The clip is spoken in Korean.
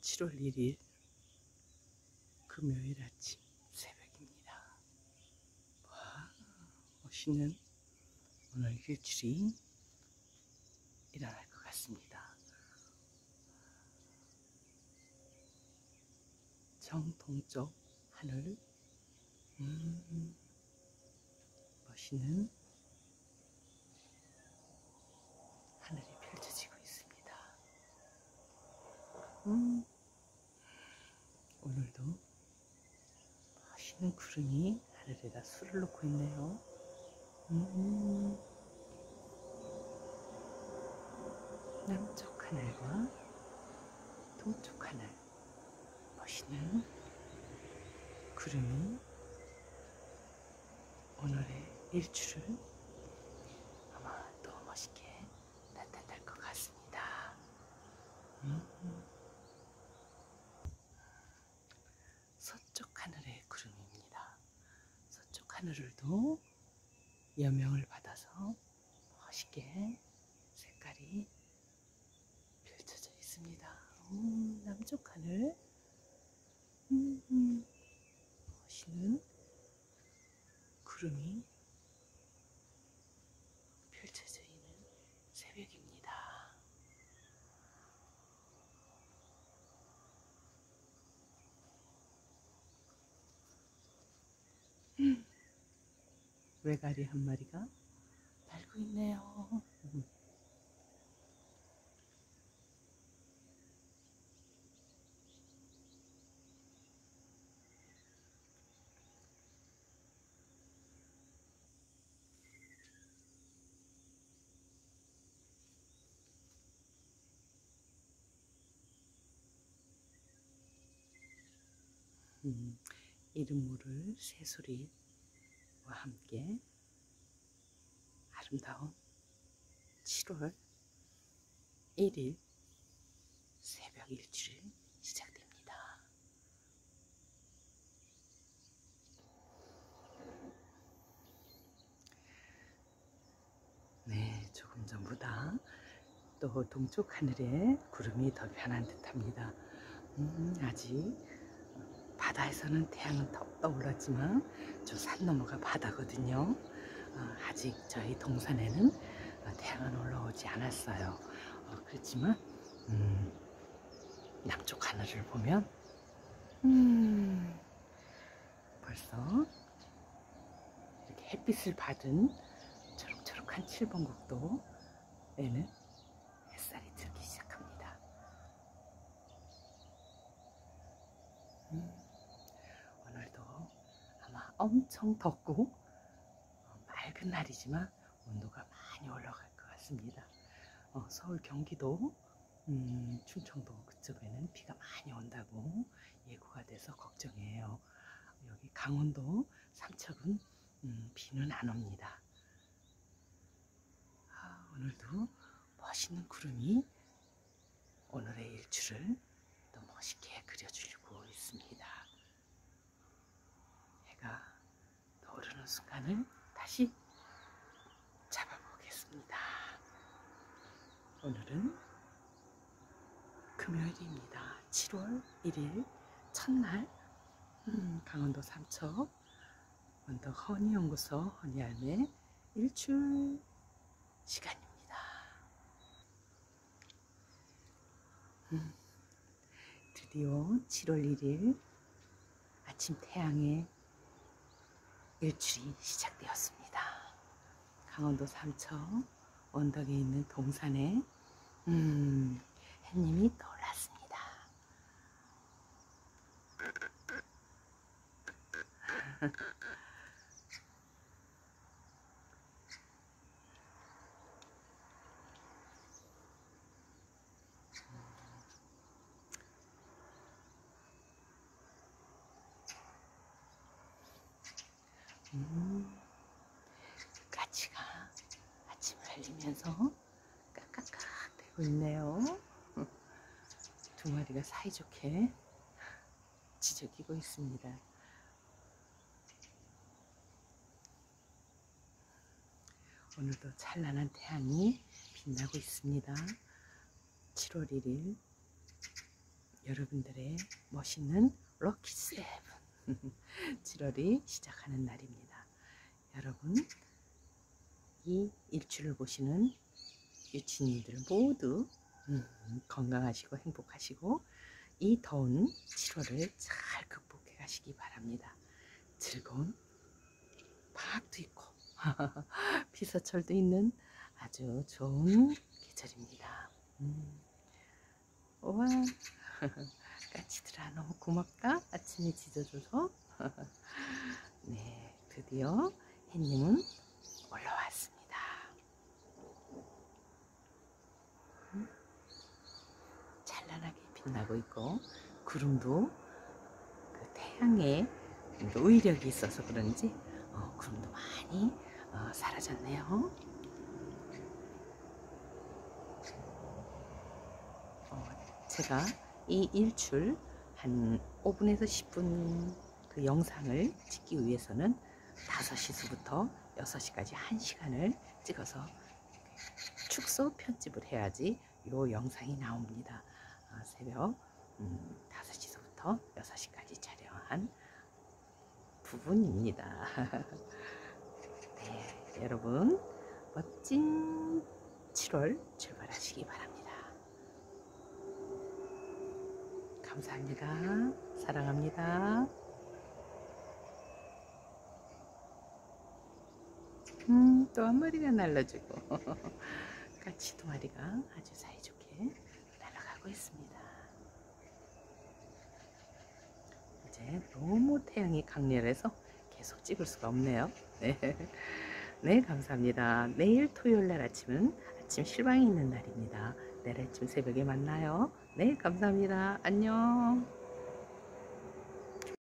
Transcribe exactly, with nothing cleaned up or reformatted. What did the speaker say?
칠월 일일 금요일 아침 새벽입니다. 와, 멋있는 오늘 일출이 일어날 것 같습니다. 정동쪽 하늘, 음, 멋있는 하늘이 펼쳐지고 있습니다. 음, 오늘도 멋있는 구름이 하늘에다 술을 놓고 있네요. 음, 남쪽 하늘과 동쪽 하늘, 멋있는 구름이 오늘의 일출을 아마 더 멋있게 나타낼 것 같습니다. 음, 서쪽 하늘의 구름입니다. 서쪽 하늘을도 여명을 받아서 멋있게 색깔이 펼쳐져 있습니다. 음, 남쪽 하늘, 음, 음, 멋있는 구름이 펼쳐져 있는 새벽입니다. 음, 외가리 한 마리가 날고 있네요. 음. 음, 이름 모를 새소리와 함께 아름다운 칠월 일일 새벽 일출이 시작됩니다. 네, 조금 전보다 또 동쪽 하늘에 구름이 더 변한 듯합니다. 음, 아직 바다에서는 태양은 더 떠올랐지만 저 산 너머가 바다거든요. 어, 아직 저희 동산에는 태양은 올라오지 않았어요. 어, 그렇지만 음, 남쪽 하늘을 보면 음, 벌써 이렇게 햇빛을 받은 초록초록한 칠번국도에는 햇살이 들기 시작합니다. 음, 오늘도 아마 엄청 덥고 어, 맑은 날이지만 온도가 많이 올라갈 것 같습니다. 어, 서울, 경기도, 음, 충청도 그쪽에는 비가 많이 온다고 예고가 돼서 걱정이에요. 여기 강원도 삼척은 음, 비는 안 옵니다. 아, 오늘도 멋있는 구름이 오늘의 일출을 더 멋있게 그려주고 있습니다. 해가 떠오르는 순간을 다시 잡아보겠습니다. 오늘은 금요일입니다. 칠월 일일 첫날, 음, 강원도 삼척 언덕 허니연구소 허니할매 일출 시간입니다. 음, 드디어 칠월 일일 아침 태양의 일출이 시작되었습니다. 강원도 삼척 언덕에 있는 동산에 음, 햇님이 떠올랐습니다. 음, 까치가 아침을 알리면서 깍깍깍 대고 있네요. 두 마리가 사이좋게 지저귀고 있습니다. 오늘도 찬란한 태양이 빛나고 있습니다. 칠월 일일 여러분들의 멋있는 럭키 세븐 칠월이 시작하는 날입니다. 여러분, 이 일출을 보시는 유치님들 모두 음, 건강하시고 행복하시고 이 더운 칠월을 잘 극복해 가시기 바랍니다. 즐거운 방학도 있고 피서철도 있는 아주 좋은 계절입니다. 음. 우와 까치들아 너무 고맙다. 아침에 짖어줘서. 네, 드디어 햇님은 올라왔습니다. 음? 찬란하게 빛나고 있고 구름도 그 태양의 의력이 있어서 그런지 어, 구름도 많이 어, 사라졌네요. 어, 제가 이 일출 한 오 분에서 십 분 그 영상을 찍기 위해서는 다섯 시부터 여섯 시까지 한 시간을 찍어서 축소 편집을 해야지 요 영상이 나옵니다. 어, 새벽 음, 다섯 시부터 여섯 시까지 촬영한 부분입니다. 네, 여러분 멋진 칠월 출발하시기 바랍니다. 감사합니다. 사랑합니다. 음, 또 한 마리가 날라주고 까치 두 마리가 아주 사이좋게 날아가고 있습니다. 이제 너무 태양이 강렬해서 계속 찍을 수가 없네요. 네, 네 감사합니다. 내일 토요일날 아침은 아침 실방이 있는 날입니다. 내일 아침 새벽에 만나요. 네 감사합니다. 안녕.